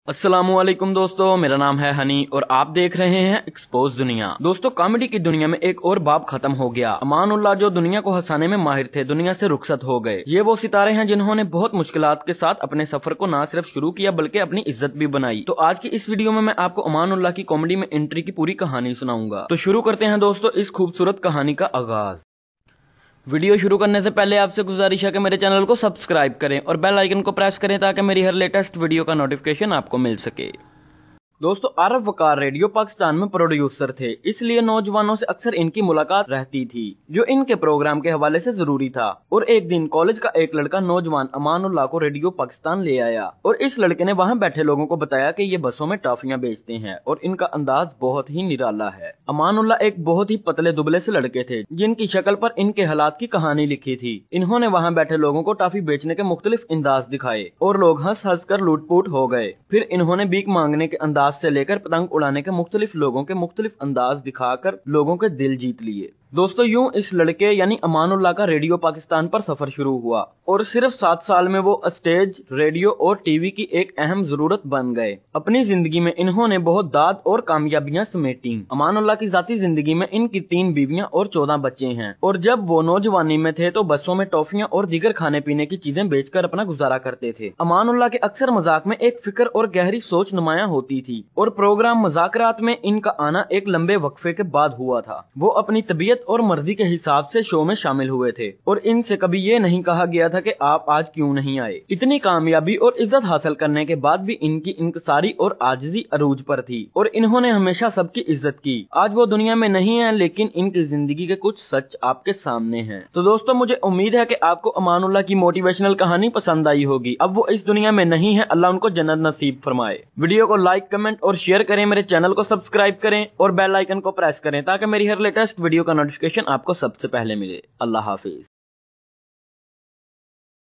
अस्सलामुअलैकुम दोस्तों, मेरा नाम है हनी और आप देख रहे हैं एक्सपोज दुनिया। दोस्तों, कॉमेडी की दुनिया में एक और बाब खत्म हो गया। अमानुल्लाह जो दुनिया को हंसाने में माहिर थे, दुनिया से रुखसत हो गए। ये वो सितारे हैं जिन्होंने बहुत मुश्किलात के साथ अपने सफर को न सिर्फ शुरू किया बल्कि अपनी इज्जत भी बनाई। तो आज की इस वीडियो में मैं आपको अमानुल्लाह की कॉमेडी में एंट्री की पूरी कहानी सुनाऊंगा। तो शुरू करते हैं दोस्तों इस खूबसूरत कहानी का आगाज। वीडियो शुरू करने से पहले आपसे गुजारिश है कि मेरे चैनल को सब्सक्राइब करें और बेल आइकन को प्रेस करें ताकि मेरी हर लेटेस्ट वीडियो का नोटिफिकेशन आपको मिल सके। दोस्तों, आरफ वकार रेडियो पाकिस्तान में प्रोड्यूसर थे, इसलिए नौजवानों से अक्सर इनकी मुलाकात रहती थी जो इनके प्रोग्राम के हवाले से जरूरी था। और एक दिन कॉलेज का एक लड़का नौजवान अमानुल्लाह को रेडियो पाकिस्तान ले आया और इस लड़के ने वहां बैठे लोगों को बताया कि ये बसों में टॉफियां बेचते हैं और इनका अंदाज बहुत ही निराला है। अमानुल्लाह एक बहुत ही पतले दुबले से लड़के थे जिनकी शक्ल पर इनके हालात की कहानी लिखी थी। इन्होंने वहाँ बैठे लोगों को टॉफी बेचने के मुख्तलिफ अंदाज दिखाए और लोग हंस हंस कर लूटपूट हो गए। फिर इन्होंने भीख मांगने के अंदाज से लेकर पतंग उड़ाने के मुख्तलिफ लोगों के मुख्तलिफ अंदाज दिखाकर लोगों के दिल जीत लिए। दोस्तों, यूं इस लड़के यानी अमानुल्लाह का रेडियो पाकिस्तान पर सफर शुरू हुआ और सिर्फ 7 साल में वो स्टेज, रेडियो और टीवी की एक अहम जरूरत बन गए। अपनी जिंदगी में इन्होंने बहुत दाद और कामयाबियां समेटी। अमानुल्लाह की जाती जिंदगी में इनकी 3 बीवियां और 14 बच्चे हैं और जब वो नौजवानी में थे तो बसों में टॉफियां और दीगर खाने पीने की चीजें बेचकर अपना गुजारा करते थे। अमानुल्लाह के अक्सर मजाक में एक फिक्र और गहरी सोच नुमाया होती थी और प्रोग्राम मुज़ाकरात में इनका आना एक लंबे वक्फे के बाद हुआ था। वो अपनी तबीयत और मर्जी के हिसाब से शो में शामिल हुए थे और इनसे कभी ये नहीं कहा गया था कि आप आज क्यों नहीं आए। इतनी कामयाबी और इज्जत हासिल करने के बाद भी इनकी इंकसारी और आजिजी अरूज पर थी और इन्होंने हमेशा सबकी इज्जत की। आज वो दुनिया में नहीं है लेकिन इनकी जिंदगी के कुछ सच आपके सामने हैं। तो दोस्तों, मुझे उम्मीद है कि आपको अमानुल्लाह की मोटिवेशनल कहानी पसंद आई होगी। अब वो इस दुनिया में नहीं है, अल्लाह उनको जन्नत नसीब फरमाए। वीडियो को लाइक, कमेंट और शेयर करें, मेरे चैनल को सब्सक्राइब करें और बेल आइकन को प्रेस करें ताकि मेरी हर लेटेस्ट वीडियो का नोटिफिकेशन आपको सबसे पहले मिले। अल्लाह हाफिज।